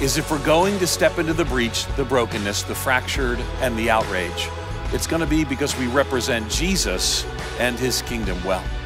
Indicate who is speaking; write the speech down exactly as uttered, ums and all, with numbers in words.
Speaker 1: is if we're going to step into the breach, the brokenness, the fractured, and the outrage, it's going to be because we represent Jesus and his kingdom well.